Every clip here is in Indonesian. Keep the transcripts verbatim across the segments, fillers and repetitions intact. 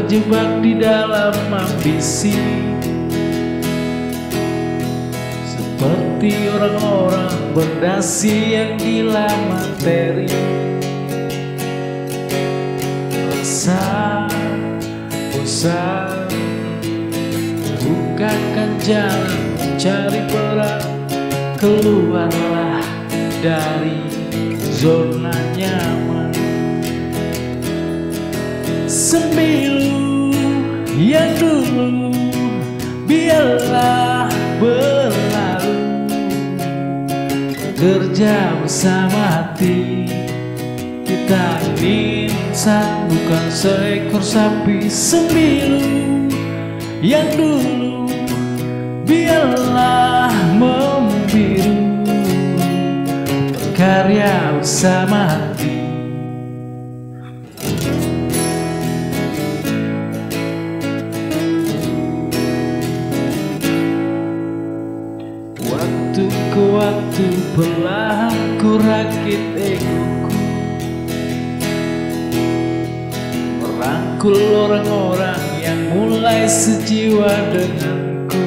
terjebak di dalam ambisi, seperti orang-orang berdasi yang gila materi. Resah, bosan, bukakan jalan mencari perang. Keluarlah dari zona nyaman. Sembilu yang dulu biarlah berlalu. Kerja bersama hati, kita ini insan bukan seekor sapi. Sembilu yang dulu biarlah membiru. Berkarya bersama hati. Waktu ke waktu perlahan ku rakit egoku, merangkul orang-orang yang mulai sejiwa denganku.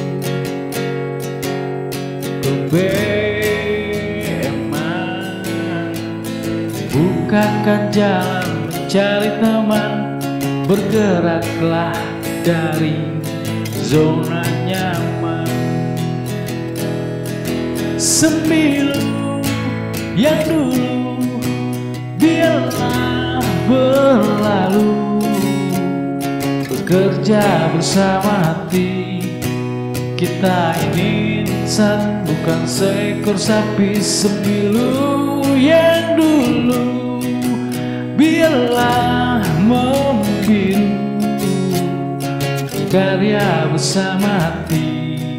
Kebeman, bukakan jalan mencari teman. Bergeraklah dari zona nyaman. Sembilu yang dulu biarlah berlalu. Bekerja bersama hati, kita ini insan bukan seekor sapi. Sembilu yang dulu biarlah membiru. Karya bersama hati.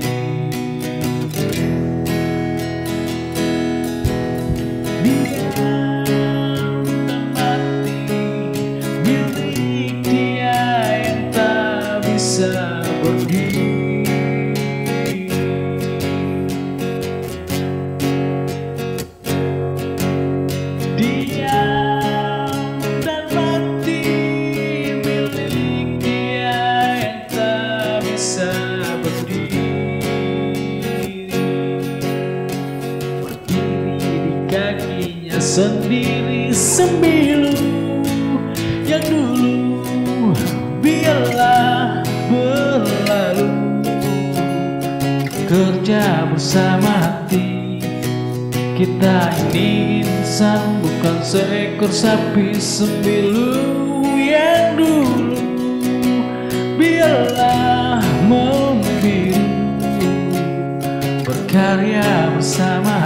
Sendiri. Sembilu yang dulu biarlah berlalu. Kerja bersama hati, kita ini insan bukan seekor sapi. Sembilu yang dulu biarlah membiru. Berkarya bersama